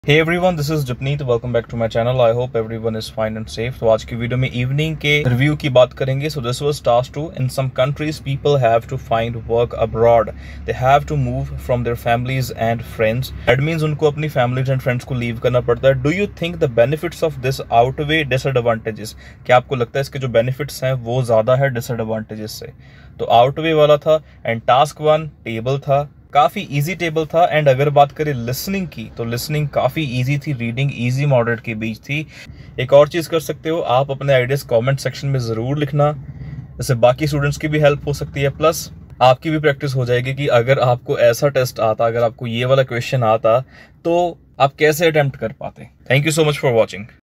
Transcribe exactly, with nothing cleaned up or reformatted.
Hey everyone, this is Japneet. Welcome back to my channel. I hope everyone is fine and safe. तो आज की video में evening के review की बात करेंगे. So this was task two. In some countries, people have to find work abroad. They have to move from their families and friends. That means उनको अपनी families and friends को leave करना पड़ता है. Do you think the benefits of this outweigh disadvantages? क्या आपको लगता है इसके जो benefits हैं वो ज़्यादा है disadvantages से? तो outweigh वाला था. And task one table था. काफ़ी इजी टेबल था. एंड अगर बात करें लिसनिंग की तो लिसनिंग काफ़ी इजी थी. रीडिंग इजी मॉडरेट के बीच थी. एक और चीज़ कर सकते हो, आप अपने आइडियाज़ कमेंट सेक्शन में ज़रूर लिखना. इससे बाकी स्टूडेंट्स की भी हेल्प हो सकती है, प्लस आपकी भी प्रैक्टिस हो जाएगी कि अगर आपको ऐसा टेस्ट आता, अगर आपको ये वाला क्वेश्चन आता तो आप कैसे अटेम्प्ट कर पाते. Thank you so much for watching.